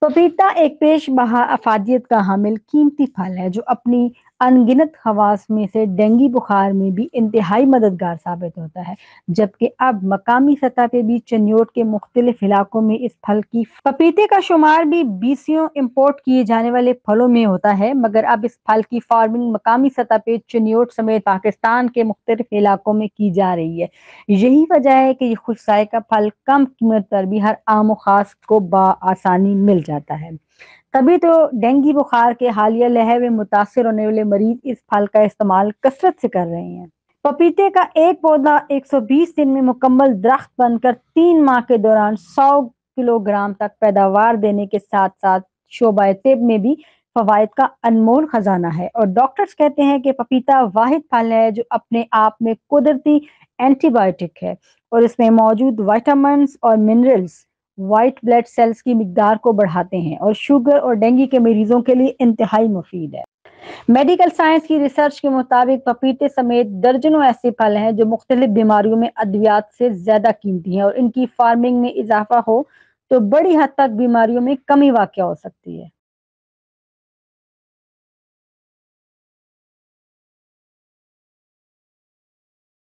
पपीता एक पेश बहा अफादियत का हामिल कीमती फल है जो अपनी अनगिनत खवास में से डेंगू बुखार में भी इंतहाई मददगार साबित होता है। जबकि अब मकामी सतह पे भी चन्योट के मुख्तलिफ इलाकों में इस फल की पपीते का शुमार भी बीसियों इम्पोर्ट किए जाने वाले फलों में होता है, मगर अब इस फल की फार्मिंग मकामी सतह पे चन्योट समेत पाकिस्तान के मुख्तलिफ इलाकों में की जा रही है। यही वजह है कि ये खुश का फल कम कीमत पर भी हर आम और खास को आसानी मिल जाता है। तभी तो डेंगू बुखार के हालिया लहर में मुतासर होने वाले मरीज इस फल का इस्तेमाल कसरत से कर रहे हैं। पपीते का एक पौधा 120 दिन में मुकम्मल दरख्त बनकर 3 माह के दौरान 100 किलोग्राम तक पैदावार देने के साथ साथ शोबा तिब में भी फवायद का अनमोल खजाना है। और डॉक्टर्स कहते हैं कि पपीता वाहिद फल है जो अपने आप में कुदरती एंटीबायोटिक है और इसमें मौजूद विटामिन और मिनरल्स वाइट ब्लड सेल्स की मिकदार को बढ़ाते हैं और शुगर और डेंगू के मरीजों के लिए इंतहाई मुफीद है। मेडिकल साइंस की रिसर्च के मुताबिक पपीते समेत दर्जनों ऐसे फल हैं जो मुख्तलिफ बीमारियों में अद्वियात से ज्यादा कीमती हैं और इनकी फार्मिंग में इजाफा हो तो बड़ी हद तक बीमारियों में कमी वाक़या हो सकती है।